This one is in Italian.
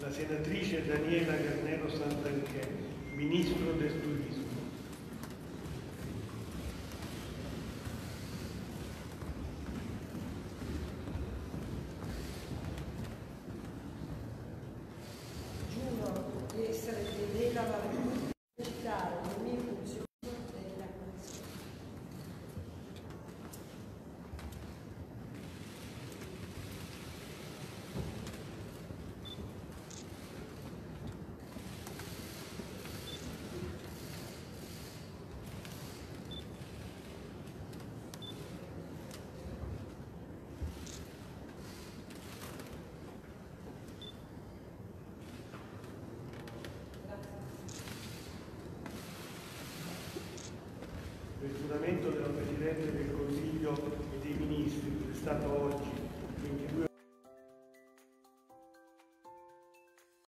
la senatrice Daniela Garnero Santanchè, Ministro del Turismo. Giuro di essere fedele alla Repubblica e esercitare le mie funzioni nella Commissione. Il giuramento della Presidente del Consiglio e dei Ministri è stato oggi